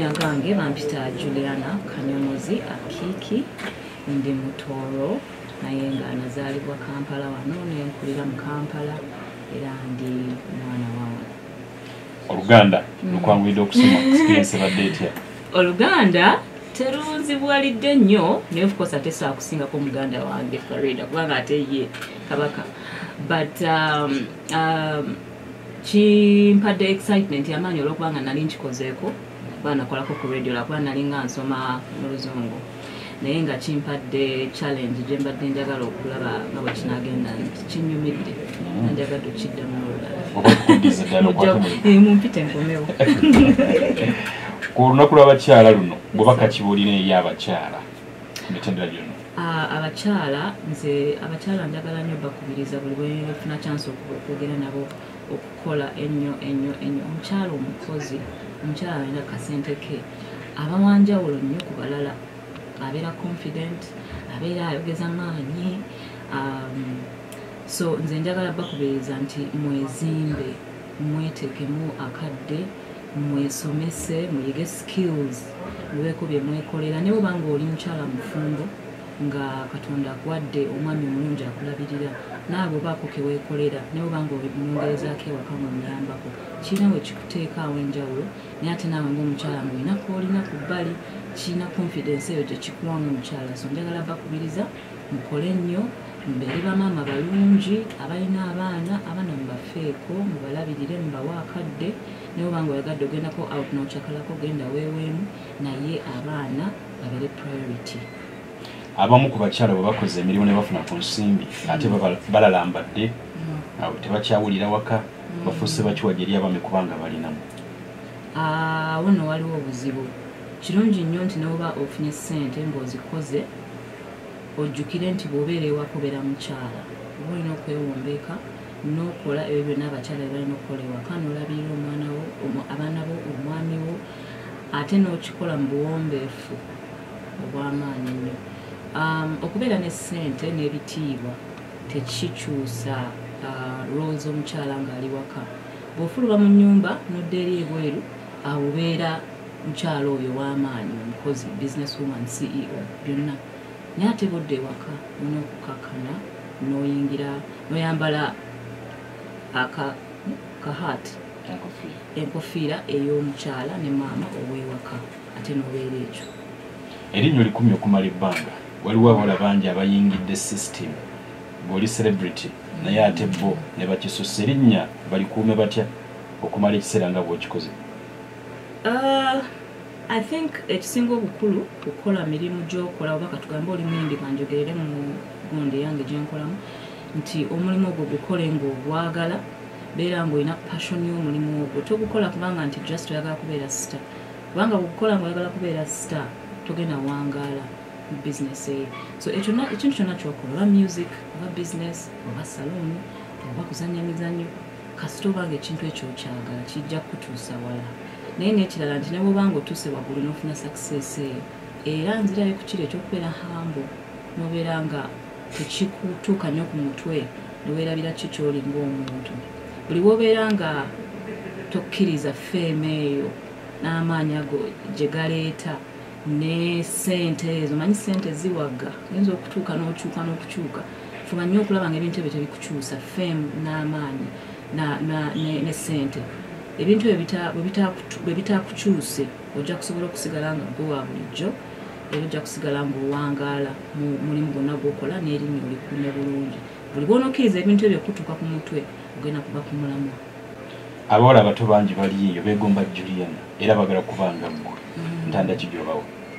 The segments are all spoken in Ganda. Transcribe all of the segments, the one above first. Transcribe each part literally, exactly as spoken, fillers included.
gange bampita Juliana Kanyonozi Akiki ndi mutoro naye nga nazaalibwa Kampala wano nenkulira mu Kampala era ndi mwana wawo. Oluganda lukwanguyidde okusoma experience badde etya? Oluganda terunzibwalidde nnyo naye of course ate saakusingako Muganda wange Farida kubanga ate ye kabaka but um, um, kimpadde excitement y'amaanyi olwokubanga nali nkikozeeko kuba nakolako ku radio lwakuba nali nga nsoma mu Luzungu naye nga kimpadde challenge gye mbadde njagala okulaba nga bwe kinagenda kinyumidde nanjagadde okiddamu n'olulala mumpite nkomewo. Ku lunaku lw'abakyala luno bw'obaka kibuulira eri abakyala ku mitendera gyonna? Abakyala nze abakyala njagala nnyo bakubiriza buli bwe nfuna chance okwogera nabo okukola ennyo ennyo ennyo. Omukyala omukozi omukyala alina kasente ke aba wanjawulo nnyo ku balala, abeera confident, abeera ayogeza maanyi. um, so nze njagala bakubiriza nti mwezimbe, mwetekemu akadde, mwesomese, muyige skills, mubeeko bye mwekolera. Ne bw'obanga oli mukyala mufumbo nga Katonda akuwadde omwami omulungi akulabirira, naawe obaako ke weekolera, ne bw'obanga omwongerezaako ewaka mumuyambako, kirina we kikuteekaawo enjawulo. Naye ate naawe ng'omukyala ng'olina kw'olina ku bbali, kirina confidence eyo gye kikuwamu omukyala. So njagala bakubiriza mukole nnyo, mubeere bamaama balungi abalina abaana, abaana mubafeeko, mubalabirire, mubawe akadde. Ne bw'obanga oyagadde ogendako out n'okyakalako genda weeweemu, naye abaana babeere priority. Abamu ku bakyala bwe bakoze emirimu ne bafuna ku nsimbi ate balalambadde awo tebakyawulira waka, bafuuse bakiwajja eri abaami kubanga balinamu. Awo nno waliwo obuzibu. Kirungi nnyo nti ne bw'oba ofunye ssente ng'ozikoze ojjukire nti bw'obeera ewaka obeera mukyala, oba olina okwewombeeka n'okola ebyo byonna abakyala bye balina okukola ewaka, n'olabirira omwana wo, abaana bo, omwami wo, ate n'okikola mu buwombeefu obw'amaanyi nnyo. Um, okubeera ne ssente n'ebitiibwa tekikyusa uh, roles omukyala ng'ali waka. Bw'ofuluma mu nnyumba n'odda eri ebweru, awo obeera mukyala oyo w'amaanyi, omukozi, business woman, C E O, byonna. Naye ate bodda ewaka olina okukakkana n'oyingira n'oyambala aka kahat enkofiira ey'omukyala ne maama ow'ewaka, ate n'obeera ekyo. Erinnyo likumi okumala ebbanga, waliwo abawala bangi abayingidde system bw'oli celebrity naye ate bo ne bakisussa. Erinnya balikuume batya okumala ekiseera nga bw'okikoze? Uh, I think ekisinga obukulu okukola mirimu gy'okola, oba katugambe oli muyimbi kanjogerere mu gundi yange gye nkolamu, nti omulimu ogwo gukole ng'ogwagala, beera ng'olina passion y'omulimu ogwo. Togukola kubanga nti just oyagala kubeera star, kubanga bw'okukola ng'oyagala kubeera star togenda wangaala mu business eyo. So ekintu kyonna ky'okola, oba music, oba business, oba saloon, oba kuzannya mizannyo, kasita obanga ekintu ekyo okyagala kijja kutuusa wala. Naye n'ekirala nti ne bw'obanga otuuse waggulu n'ofuna success eyo, era nzirayo ku kiri ekyokubeera humble, n'obeera nga tekikutuuka nnyo ku mutwe, n'oweerabira ki ky'oli ng'omuntu. Buli w'obeera nga tokkiriza ffeema eyo n'amaanyi ago gye galeeta ne ssente ezo, manyi ssente ziwagga, oyinza okutuuka n'okyuka n'okukyuka. Fuba nnyo okulaba ng'ebintu ebyo tebikukyusa, ffeemu n'amaanyi ne ssente. Ebintu bwe bitaakukyuse ojja kusobola okusigala nga gwe wa bulijjo, era ojja kusigala ng'owangaala mu mulimu gwonna gw'okola n'erinnya olikuume bulungi. Buli bw'onokkiriza ebintu ebyo okutuuka ku mutwe ogenda kuba ku mulamwa. Abawala abato bangi bali eyo beegomba Juliana era bagala kubanga mmwe. Ntanda ki gy'obawa?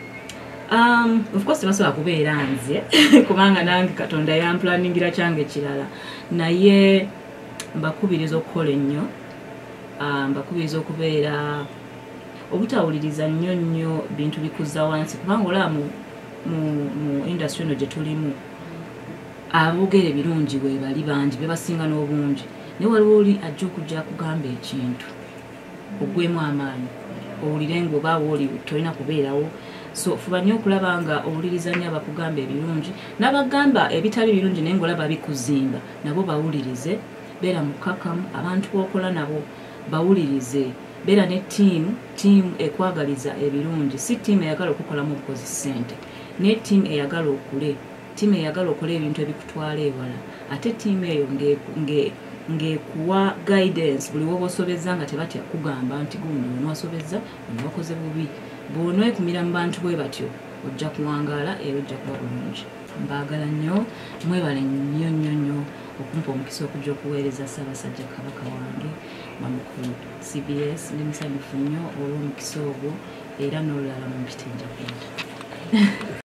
Um, of course tebasobola kubeera nze kubanga nange Katonda yamplaningira kyange kirala, naye mbakubiriza okukola ennyo. Um, mbakubiriza okubeera obutawuliriza nnyo nnyo bintu bikuza wansi, kubanga olaba mu, mu, mu industry eno gye tulimu aboogera ebirungi bwe bali bangi, be basinga n'obungi. Naye waliwo oli ajja okujja kugamba ekintu ogwemu amaanyi, owulire ng'oba wooli tolina kubeerawo. So fuba nnyo okulaba nga owuliriza nnyo abakugamba ebirungi, n'abagamba ebitali birungi naye ng'olaba bikuzimba, nabo bawulirize. Beera mukkakkamu, abantu b'okola nabo bawulirize. beera ne ttiimu ttiimu ekwagaliza ebirungi si ttiimu eyagala okukolamu obukozi ssente naye ttiimu eyagala okule ttiimu eyagala okola ebintu ebikutwala ewala ate ttiimu eyo ng'ekuwa guidance buli woba osobezza nga tebatya kugamba nti gundi ono wasobezza ono wakoze bubi bw'onookumira mu bantu bwe batyo ojja kuwangaala era ojja kuba bulungi mbaagala nnyo mwebale nnyo nnyo nnyo okumpa omukisa okujja okuweereza Ssaabasajja Kabaka wange wano ku C B S ndi musanyufu nnyo olw'omukisa ogwo era n'olulala mu mpita enja kwenda